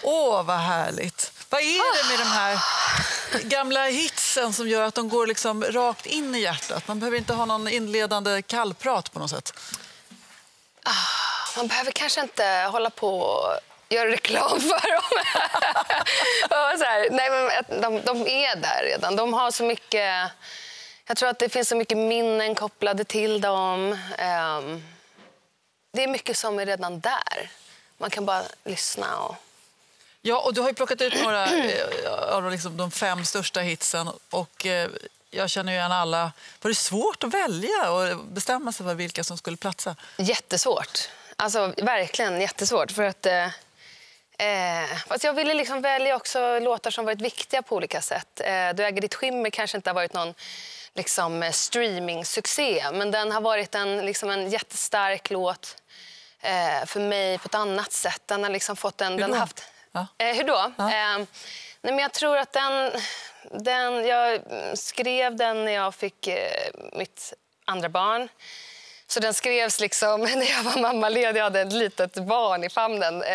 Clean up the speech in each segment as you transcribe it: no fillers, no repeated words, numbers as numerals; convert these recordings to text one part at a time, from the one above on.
Åh, vad härligt. Vad är det med de här gamla hitsen som gör att de går liksom rakt in i hjärtat? Man behöver inte ha någon inledande kallprat på något sätt. Man behöver kanske inte hålla på och göra reklam för dem. Och så här, nej, men de är där redan. De har så mycket... Jag tror att det finns så mycket minnen kopplade till dem. Det är mycket som är redan där. Man kan bara lyssna och... Ja, och du har ju plockat ut några av liksom de 5 största hitsen. Och jag känner ju igen alla. Var det svårt att välja och bestämma sig för vilka som skulle platsa? Jättesvårt. Alltså verkligen jättesvårt. För att... fast jag ville liksom välja också låtar som varit viktiga på olika sätt. Du äger ditt skimmer kanske inte har varit någon liksom, streaming-succé. Men den har varit en jättestark låt för mig på ett annat sätt. Den har liksom fått en... Hur då? Hur då? Ja. Nej, men jag tror att jag skrev den när jag fick mitt andra barn. Så den skrevs liksom när jag var mammaledig. Jag hade ett litet barn i famnen.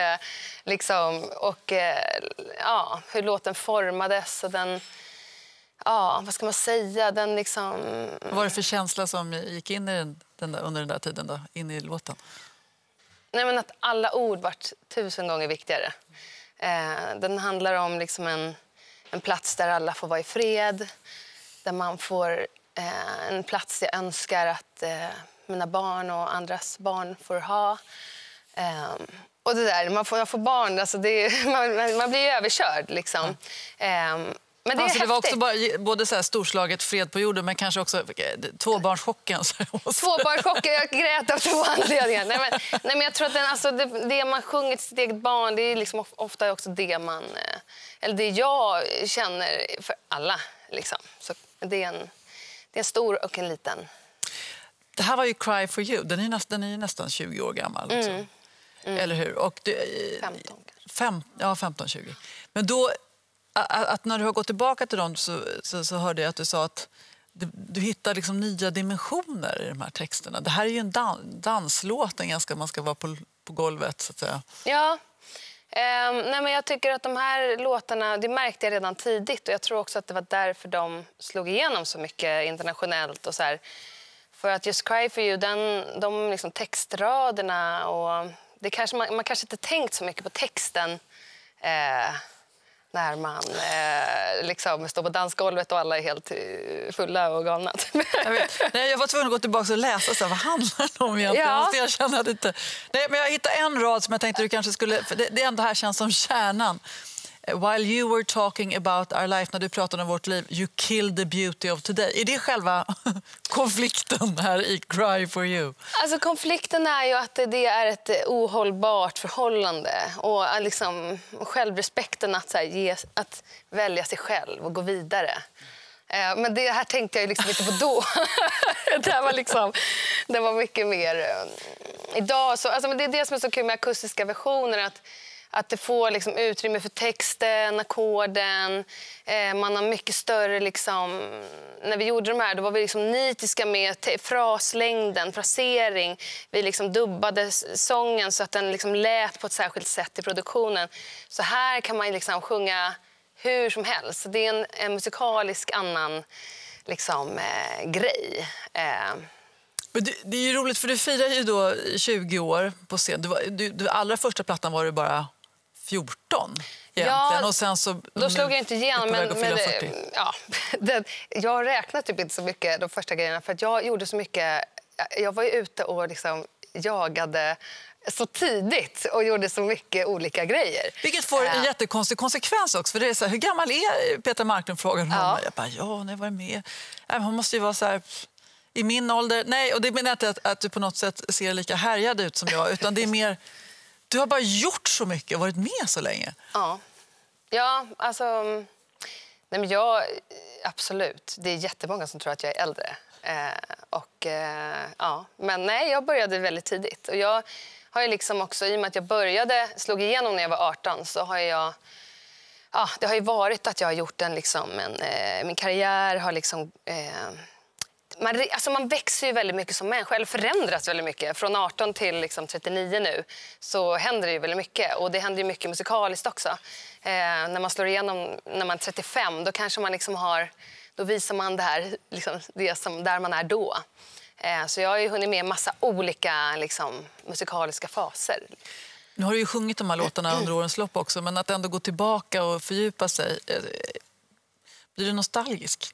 Hur låten formades. Och den, vad ska man säga? Den liksom... Vad var det för känsla som gick in i under den där tiden då? In i låten? Nej, men att alla ord vart 1000 gånger viktigare. Den handlar om liksom en plats där alla får vara i fred. Där man får en plats jag önskar att mina barn och andras barn får ha. Och det där, man får barn, alltså man blir ju överkörd liksom. Men det är häftigt. Det var också både så här storslaget fred på jorden men kanske också tvåbarnschocken. Tvåbarnschocken, jag grät av 2 anledningar. Nej, men jag tror att det man sjunger till sitt eget barn, det är liksom ofta också det det jag känner för alla. Liksom. Så det är en stor och en liten. Det här var ju Cry for you. Den är nästan 20 år gammal. Liksom. Eller hur? Och 15 kanske. 15-20. Men då, att när du har gått tillbaka till dem så hörde jag att du sa att du hittar liksom nya dimensioner i de här texterna. Det här är ju en danslåt, man ska vara på golvet så att säga. Ja. Nej, men jag tycker att de här låtarna, det märkte jag redan tidigt. Och jag tror också att det var därför de slog igenom så mycket internationellt och så här. För att just Cry for you, de liksom textraderna och det kanske man kanske inte tänkt så mycket på texten när man liksom står på dansgolvet och alla är helt fulla och galna. Jag var tvungen att gå tillbaka och läsa så här, vad handlar det om egentligen? Ja. Jag kände inte. Nej, men jag hittade en rad som jag tänkte du kanske skulle, för det ändå här känns som kärnan. While you were talking about our life, när du pratade om vårt liv, you killed the beauty of today. Är det själva konflikten här i Cry for you? Alltså konflikten är ju att det är ett ohållbart förhållande och liksom självrespekten att, att välja sig själv och gå vidare. Men det här tänkte jag ju liksom inte på då. Det var mycket mer idag. Så, alltså, men det är det som är så kul med akustiska versioner, att det får liksom utrymme för texten, ackorden. Man har mycket större... Liksom, när vi gjorde de här då var vi liksom nitiska med fraslängden, frasering. Vi liksom dubbade sången så att den liksom lät på ett särskilt sätt i produktionen. Så här kan man liksom sjunga hur som helst. Det är en musikalisk annan liksom, grej. Men det är ju roligt för du firar ju då 20 år på scen. Du allra första plattan var du bara 14 egentligen. Ja, och sen så, då slog jag inte igenom. Jag räknade typ inte så mycket de första grejerna för att jag gjorde så mycket. Jag var ju ute och liksom jagade så tidigt och gjorde så mycket olika grejer. Vilket får en jättekonstig konsekvens också. För det är så här, hur gammal är Petra Marklund? Frågar hon. Ja. Jag bara, när var det med? Hon måste ju vara så här... I min ålder, nej, och det menar inte att du på något sätt ser lika härjad ut som jag, utan det är mer, du har bara gjort så mycket och varit med så länge. Ja, alltså, nej men absolut, det är jättemånga som tror att jag är äldre. Men nej, jag började väldigt tidigt och jag har ju liksom också, i och med att jag slog igenom när jag var 18 så har jag, det har ju varit att jag har gjort min karriär har liksom man växer ju väldigt mycket som människa, eller förändras väldigt mycket. Från 18 till liksom 39 nu så händer det ju väldigt mycket. Och det händer ju mycket musikaliskt också. När man slår igenom när man är 35, då kanske man liksom då visar man det här, liksom, det som där man är då. Så jag har ju hunnit med en massa olika liksom, musikaliska faser. Nu har du ju sjungit de här låtarna under årens lopp också, men att ändå gå tillbaka och fördjupa sig, blir du nostalgisk?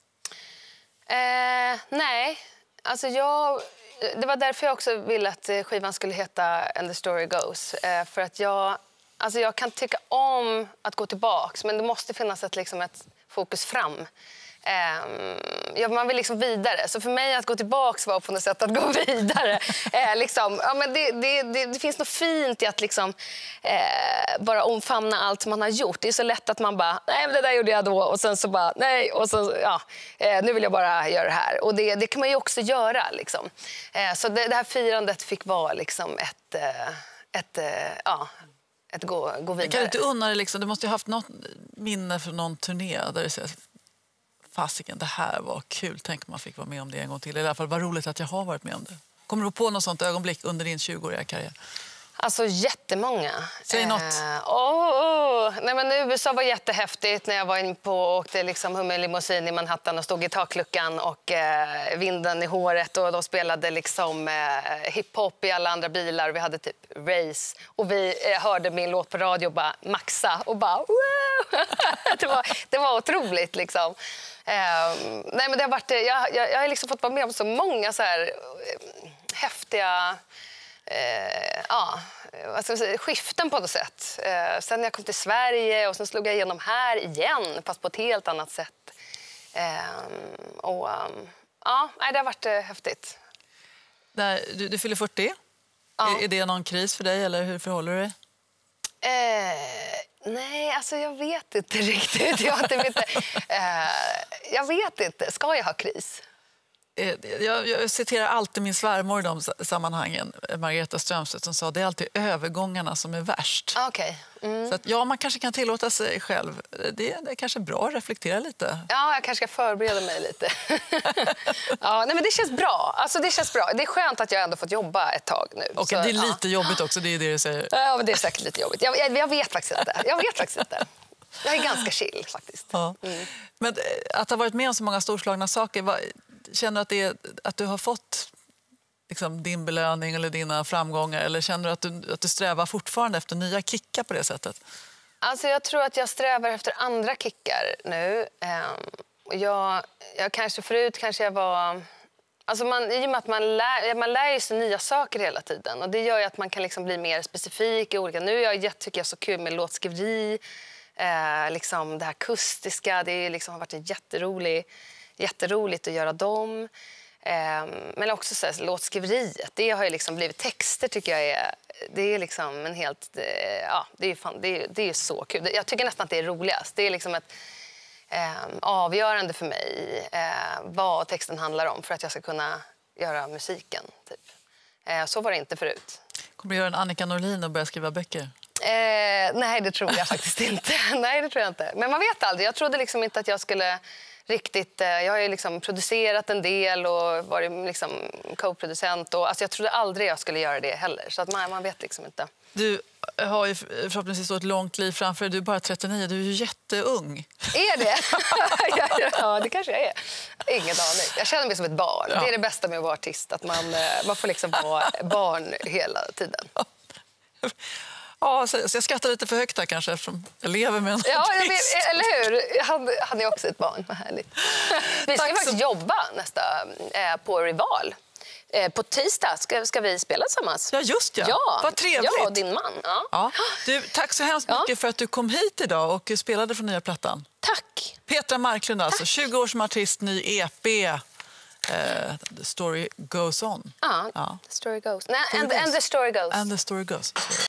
Nej, alltså det var därför jag också ville att skivan skulle heta And the story goes. För att jag kan tycka om att gå tillbaks, men det måste finnas ett fokus fram. Man vill liksom vidare. Så för mig att gå tillbaks var på något sätt att gå vidare. Men det finns något fint i att bara omfamna allt man har gjort. Det är så lätt att man bara, nej men det där gjorde jag då. Och sen så bara, nej. Och så, nu vill jag bara göra det här. Och det kan man ju också göra. Liksom. Så det här firandet fick vara liksom ett gå vidare. Kan du inte unna dig, du måste ju ha haft något minne från någon turné där det sägs, fasiken, det här var kul. Tänk om man fick vara med om det en gång till. I alla fall var roligt att jag har varit med om det. Kommer du på något sånt ögonblick under din 20-åriga karriär? Alltså jättemånga. Säg något. Nej, men USA var jättehäftigt när jag var in på och åkte hummerlimousin i Manhattan och stod i takluckan och vinden i håret och de spelade hiphop i alla andra bilar. Vi hade typ race och vi hörde min låt på radio och bara maxa och bara det var otroligt nej, men det har varit jag har fått vara med om så många så här häftiga skiften på något sätt. Sen när jag kom till Sverige och sen slog jag igenom här igen fast på ett helt annat sätt. Det har varit häftigt. Du fyller 40. Ja. Är det någon kris för dig eller hur förhåller du dig? Nej, alltså jag vet inte riktigt. Jag vet inte. Ska jag ha kris? Jag citerar alltid min svärmor i de sammanhangen, Margareta Strömstedt, som sa det är alltid övergångarna som är värst. Okay. Så att, man kanske kan tillåta sig själv. Det är kanske bra att reflektera lite. Ja, jag kanske ska förbereda mig lite. Nej, men det känns bra. Alltså, det känns bra. Det är skönt att jag ändå fått jobba ett tag nu. Och det är lite jobbigt också, det är det du säger. Ja, men det är säkert lite jobbigt. Jag vet faktiskt inte. Jag är ganska chill faktiskt. Ja. Men att ha varit med om så många storslagna saker, känner du att du har fått din belöning eller dina framgångar, eller känner du att du strävar fortfarande efter nya kickar på det sättet? Alltså jag tror att jag strävar efter andra kickar nu. Jag var... Alltså i och med att man lär sig nya saker hela tiden. Och det gör ju att man kan bli mer specifik i olika... Nu tycker jag så kul med låtskriveri. Det här akustiska, det har varit jätteroligt att göra dem. Men också så här, låtskriveriet, det har ju blivit texter tycker jag det är en helt det är så kul. Jag tycker nästan att det är roligast. Det är ett avgörande för mig vad texten handlar om för att jag ska kunna göra musiken typ. Så var det inte förut. Kommer du göra en Annika Norlin och börja skriva böcker? Nej, det tror jag faktiskt inte. Nej, det tror jag inte. Men man vet aldrig. Jag trodde inte att jag skulle riktigt... Jag har ju producerat en del och varit co-producent. Alltså jag trodde aldrig jag skulle göra det heller. Så att man vet inte. Du har ju förhoppningsvis ett långt liv framför dig. Du är bara 39. Du är ju jätteung. Är det? Ja, det kanske jag är. Ingen aning. Jag känner mig som ett barn. Ja. Det är det bästa med att vara artist. Att man får vara barn hela tiden. Ja, så jag skrattar lite för högt här kanske eftersom jag lever med en artist. Eller hur? Han är också ett barn. Vad härligt. Vi ska faktiskt jobba på Rival. På tisdag ska vi spela tillsammans. Ja, just ja. Vad trevligt. Ja, och din man. Ja. Du, tack så hemskt mycket för att du kom hit idag och spelade från nya plattan. Tack. Petra Marklund, alltså 20 år som artist, ny EP. The story goes on. Ja, the story goes. And the story goes. And the story goes.